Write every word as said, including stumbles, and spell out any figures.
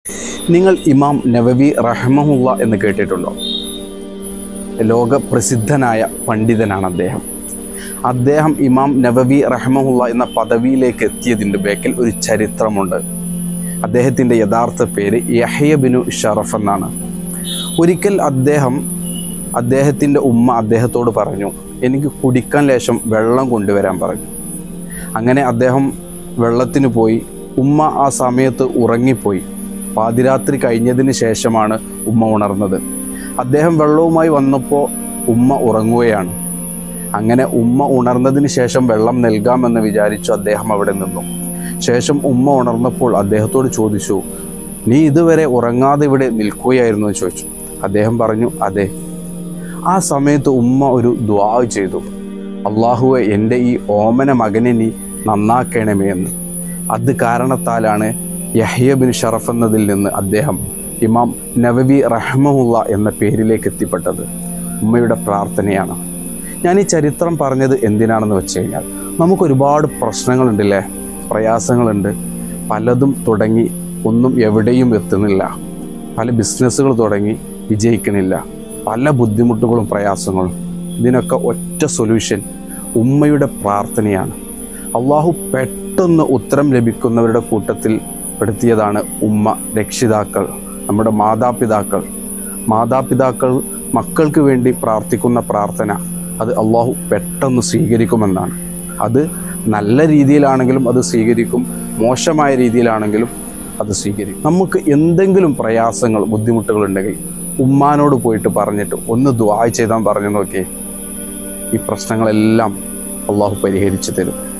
നിങ്ങൾ ഇമാം നവവി റഹ്മഹുല്ല എന്ന് കേട്ടിട്ടുണ്ടോ? ലോക പ്രസിദ്ധനായ പണ്ഡിതനാണ് അദ്ദേഹം. അദ്ദേഹം ഇമാം നവവി റഹ്മഹുല്ല എന്ന പദവിയിലേക്ക് എത്തിയതിൻ്റെ ബേക്കിൽ ഒരു ചരിത്രമുണ്ട്. അദ്ദേഹത്തിൻ്റെ യഥാർത്ഥ പേര് യഹ്യ ബിനു ഷറഫ് എന്നാണ്. ഒരിക്കൽ അദ്ദേഹം അദ്ദേഹത്തിൻ്റെ ഉമ്മ അദ്ദേഹത്തോട് പറഞ്ഞു, എനിക്ക് കുടിക്കാൻ ലേശം വെള്ളം കൊണ്ടുവരാൻ പറഞ്ഞു. അങ്ങനെ അദ്ദേഹം വെള്ളത്തിന് പോയി. ഉമ്മ ആ സമയത്ത് ഉറങ്ങിപ്പോയി. പാതിരാത്രി കഴിഞ്ഞതിന് ശേഷമാണ് ഉമ്മ ഉണർന്നത്. അദ്ദേഹം വെള്ളവുമായി വന്നപ്പോൾ ഉമ്മ ഉറങ്ങുകയാണ്. അങ്ങനെ ഉമ്മ ഉണർന്നതിന് ശേഷം വെള്ളം നൽകാമെന്ന് വിചാരിച്ചു അദ്ദേഹം അവിടെ നിന്നു. ശേഷം ഉമ്മ ഉണർന്നപ്പോൾ അദ്ദേഹത്തോട് ചോദിച്ചു, നീ ഇതുവരെ ഉറങ്ങാതെ ഇവിടെ നിൽക്കുകയായിരുന്നു എന്ന് ചോദിച്ചു. അദ്ദേഹം പറഞ്ഞു, അതെ. ആ സമയത്ത് ഉമ്മ ഒരു ദുആ ചെയ്തു, അള്ളാഹുവെ, എൻ്റെ ഈ ഓമന മകനെ നീ നന്നാക്കണമേ എന്ന്. അത് കാരണത്താലാണ് യഹ്യ ബിൻ ഷറഫ് എന്നതിൽ നിന്ന് അദ്ദേഹം ഇമാം നവവി റഹ്മഹുല്ല എന്ന പേരിലേക്ക് എത്തിപ്പെട്ടത്. ഉമ്മയുടെ പ്രാർത്ഥനയാണ്. ഞാൻ ഈ ചരിത്രം പറഞ്ഞത് എന്തിനാണെന്ന് വെച്ച് കഴിഞ്ഞാൽ, നമുക്കൊരുപാട് പ്രശ്നങ്ങളുണ്ടല്ലേ, പ്രയാസങ്ങളുണ്ട്. പലതും തുടങ്ങി ഒന്നും എവിടെയും എത്തുന്നില്ല. പല ബിസിനസ്സുകൾ തുടങ്ങി വിജയിക്കണില്ല. പല ബുദ്ധിമുട്ടുകളും പ്രയാസങ്ങളും. ഇതിനൊക്കെ ഒറ്റ സൊല്യൂഷൻ ഉമ്മയുടെ പ്രാർത്ഥനയാണ്. അള്ളാഹു പെട്ടെന്ന് ഉത്തരം ലഭിക്കുന്നവരുടെ കൂട്ടത്തിൽ പെടുത്തിയതാണ് ഉമ്മ, രക്ഷിതാക്കൾ, നമ്മുടെ മാതാപിതാക്കൾ. മാതാപിതാക്കൾ മക്കൾക്ക് വേണ്ടി പ്രാർത്ഥിക്കുന്ന പ്രാർത്ഥന അത് അള്ളാഹു പെട്ടെന്ന് സ്വീകരിക്കുമെന്നാണ്. അത് നല്ല രീതിയിലാണെങ്കിലും അത് സ്വീകരിക്കും, മോശമായ രീതിയിലാണെങ്കിലും അത് സ്വീകരിക്കും. നമുക്ക് എന്തെങ്കിലും പ്രയാസങ്ങൾ, ബുദ്ധിമുട്ടുകളുണ്ടെങ്കിൽ ഉമ്മാനോട് പോയിട്ട് പറഞ്ഞിട്ട് ഒന്ന് ദുആ ചെയ്താൽ പറഞ്ഞു നോക്കിയേ, ഈ പ്രശ്നങ്ങളെല്ലാം അള്ളാഹു പരിഹരിച്ചു തരും.